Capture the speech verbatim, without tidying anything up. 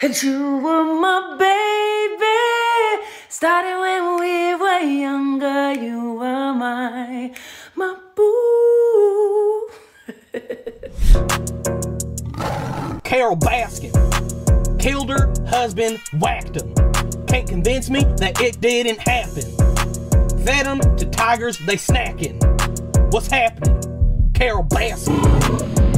And you were my baby. Started when we were younger. You were my, my boo. Carole Baskin killed her husband, whacked him. Can't convince me that it didn't happen. Fed them to tigers, they snacking. What's happening? Carole Baskin.